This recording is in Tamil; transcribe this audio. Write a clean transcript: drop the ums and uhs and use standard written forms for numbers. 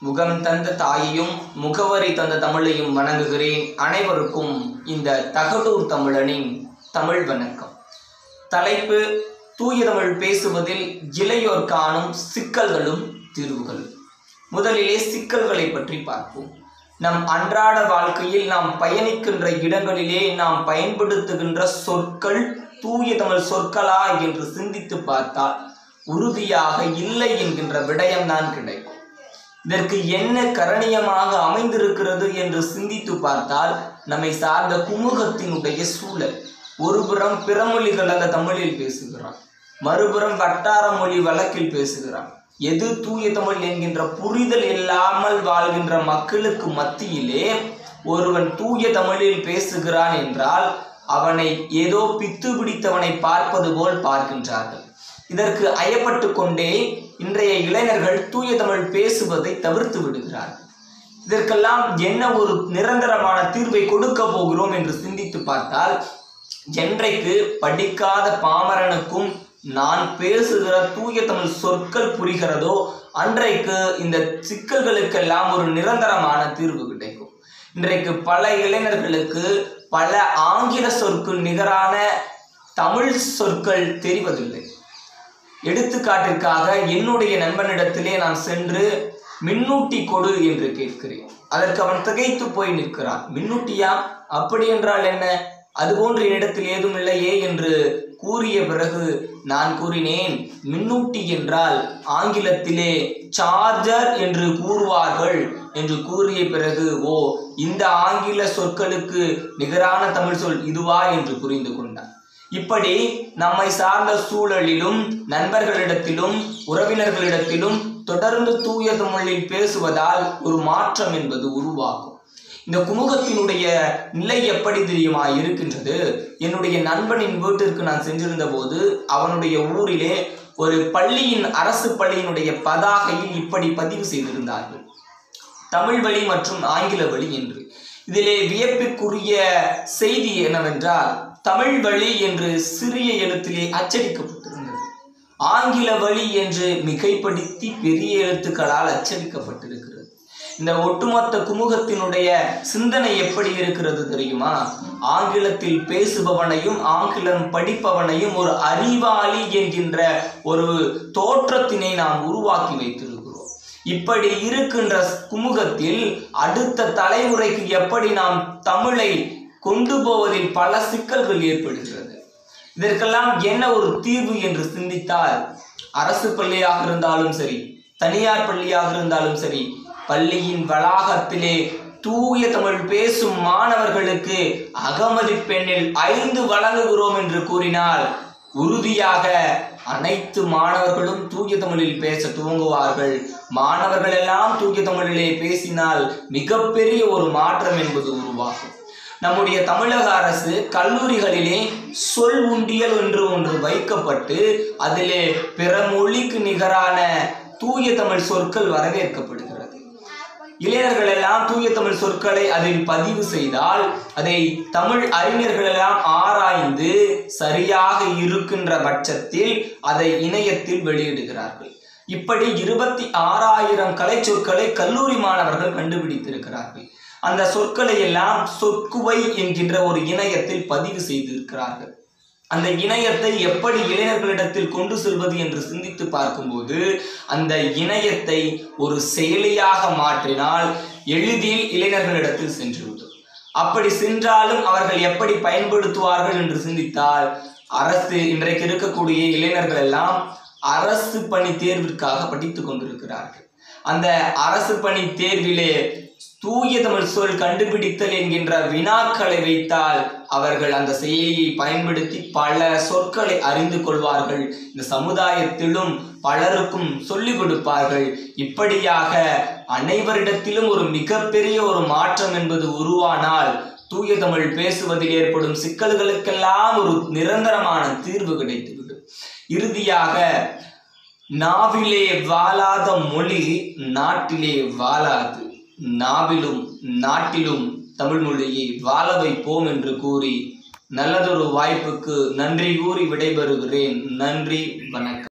முகம் தந்த தாயையும் முகவரி தந்த தமிழையும் வணங்குகிறேன். அனைவருக்கும் இந்த தகடூர் தமிழனின் தமிழ் வணக்கம். தலைப்பு: தூய தமிழ் பேசுவதில் இளையோர் காணும் சிக்கல்களும் தீர்வுகளும். முதலிலே சிக்கல்களை பற்றி பார்ப்போம். நம் அன்றாட வாழ்க்கையில் நாம் பயணிக்கின்ற இடங்களிலே நாம் பயன்படுத்துகின்ற சொற்கள் தூய தமிழ் சொற்களா என்று சிந்தித்து பார்த்தால் உறுதியாக இல்லை என்கின்ற விடயம்தான் கிடைக்கும். இதற்கு என்ன கரணியமாக அமைந்திருக்கிறது என்று சிந்தித்து பார்த்தால் நம்மை சார்ந்த குமுகத்தினுடைய சூழல். ஒருபுறம் பிறமொழிகள் அந்த தமிழில் பேசுகிறான், மறுபுறம் வட்டார மொழி வழக்கில் பேசுகிறான். எது தூய தமிழ் என்கின்ற புரிதல் இல்லாமல் வாழ்கின்ற மக்களுக்கு மத்தியிலே ஒருவன் தூய தமிழில் பேசுகிறான் என்றால் அவனை ஏதோ பித்து பிடித்தவனை பார்ப்பது போல் பார்க்கின்றார்கள். இதற்கு ஐயப்பட்டு கொண்டே இன்றைய இளைஞர்கள் தூய தமிழ் பேசுவதை தவிர்த்து விடுகிறார்கள். இதற்கெல்லாம் என்ன ஒரு நிரந்தரமான தீர்வை கொடுக்க போகிறோம் என்று சிந்தித்து பார்த்தால், என்றைக்கு படிக்காத பாமரனுக்கும் நான் பேசுகிற தூய தமிழ் சொற்கள் புரிகிறதோ அன்றைக்கு இந்த சிக்கல்களுக்கெல்லாம் ஒரு நிரந்தரமான தீர்வு கிடைக்கும். இன்றைக்கு பல இளைஞர்களுக்கு பல ஆங்கில சொற்கள் நிகரான தமிழ் சொற்கள் தெரிவதில்லை. எடுத்துக்காட்டிற்காக என்னுடைய நண்பனிடத்திலே நான் சென்று மின்னூட்டி கொடு என்று கேட்கிறேன். அதற்கு அவன் திகைத்து போய் நிற்கிறான். மின்னூட்டியா? அப்படி என்றால் என்ன? அதுபோன்று என்னிடத்தில் ஏதும் இல்லையே என்று கூறிய பிறகு நான் கூறினேன், மின்னூட்டி என்றால் ஆங்கிலத்திலே சார்ஜர் என்று கூறுவார்கள் என்று கூறிய பிறகு, ஓ, இந்த ஆங்கில சொற்களுக்கு நிகரான தமிழ் சொல் இதுவா என்று புரிந்து கொண்டான். இப்படி நம்மை சார்ந்த சூழலிலும் நண்பர்களிடத்திலும் உறவினர்களிடத்திலும் தொடர்ந்து தூய தமிழில் பேசுவதால் ஒரு மாற்றம் என்பது உருவாகும். இந்த குமுகத்தினுடைய நிலை எப்படி தெரியுமா இருக்கின்றது? என்னுடைய நண்பனின் வீட்டிற்கு நான் சென்றிருந்த போது அவனுடைய ஊரிலே ஒரு பள்ளியின் அரசு பள்ளியினுடைய பதாகையில் இப்படி பதிவு செய்திருந்தார்கள், தமிழ் வழி மற்றும் ஆங்கில வழி என்று. இதிலே வியப்பிற்குரிய செய்தி என்னவென்றால், தமிழ் வழி என்று சிறிய எழுத்திலே அச்சடிக்கப்பட்டிருந்தது, ஆங்கில வழி என்று மிகைப்படுத்தி பெரிய எழுத்துக்களால் அச்சடிக்கப்பட்டிருக்கிறது. இந்த ஒட்டுமொத்த குமுகத்தினுடைய சிந்தனை எப்படி இருக்கிறது தெரியுமா? ஆங்கிலத்தில் பேசுபவனையும் ஆங்கிலம் படிப்பவனையும் ஒரு அறிவாளி என்கின்ற ஒரு தோற்றத்தினை நாம் உருவாக்கி வைத்திருக்கிறோம். இப்படி இருக்கின்ற குமுகத்தில் அடுத்த தலைமுறைக்கு எப்படி நாம் தமிழை கொண்டு போவதில் பல சிக்கல்கள் ஏற்படுகிறது. இதற்கெல்லாம் என்ன ஒரு தீர்வு என்று சிந்தித்தால், அரசு பள்ளியாக இருந்தாலும் சரி, தனியார் பள்ளியாக இருந்தாலும் சரி, பள்ளியின் வளாகத்திலே தூய தமிழ் பேசும் மாணவர்களுக்கு அகமதிப்பெண்ணில் 5 வழங்குகிறோம் என்று கூறினால் உறுதியாக அனைத்து மாணவர்களும் தூய தமிழில் பேச துவங்குவார்கள். மாணவர்கள் எல்லாம் தூய தமிழிலே பேசினால் மிகப்பெரிய ஒரு மாற்றம் என்பது உருவாகும். நம்முடைய தமிழக அரசு கல்லூரிகளிலே சொல் உண்டியல் என்று ஒன்று வைக்கப்பட்டு அதிலே பிற மொழிக்கு நிகரான தூய தமிழ் சொற்கள் வரவேற்கப்படுகிறது. இளைஞர்கள் எல்லாம் தூய தமிழ் சொற்களை அதில் பதிவு செய்தால் அதை தமிழ் அறிஞர்கள் எல்லாம் ஆராய்ந்து சரியாக இருக்கின்ற பட்சத்தில் அதை இணையத்தில் வெளியிடுகிறார்கள். இப்படி 26,000 கலை சொற்களை கல்லூரி மாணவர்கள் கண்டுபிடித்திருக்கிறார்கள். அந்த சொற்களை எல்லாம் சொற்குவை என்கின்ற ஒரு இணையத்தில் பதிவு செய்திருக்கிறார்கள். அந்த இணையத்தை எப்படி இளைஞர்களிடத்தில் கொண்டு செல்வது என்று சிந்தித்து பார்க்கும்போது, அந்த இணையத்தை ஒரு செயலியாக மாற்றினால் எளிதில் இளைஞர்களிடத்தில் சென்றுவிடும். அப்படி சென்றாலும் அவர்கள் எப்படி பயன்படுத்துவார்கள் என்று சிந்தித்தால், அரசு இன்றைக்கு இருக்கக்கூடிய இளைஞர்கள் எல்லாம் அரசு பணி தேர்விற்காக படித்து கொண்டிருக்கிறார்கள். அந்த அரசு பணி தேர்விலே தூய தமிழ் சொல் கண்டுபிடித்தல் என்கின்ற வினாக்களை வைத்தால் அவர்கள் அந்த செயலியை பயன்படுத்தி பல சொற்களை அறிந்து கொள்வார்கள். இந்த சமுதாயத்திலும் பலருக்கும் சொல்லிக் கொடுப்பார்கள். இப்படியாக அனைவரிடத்திலும் ஒரு மிகப்பெரிய ஒரு மாற்றம் என்பது உருவானால் தூய தமிழ் பேசுவதில் ஏற்படும் சிக்கல்களுக்கெல்லாம் ஒரு நிரந்தரமான தீர்வு கிடைத்துவிடும். இறுதியாக, நாவிலே வாழாத மொழி நாட்டிலே வாழாது, நாவிலும் நாட்டிலும் தமிழ் மொழியை வாழ வைப்போம் என்று கூறி நல்லதொரு வாய்ப்புக்கு நன்றி கூறி விடைபெறுகிறேன். நன்றி, வணக்கம்.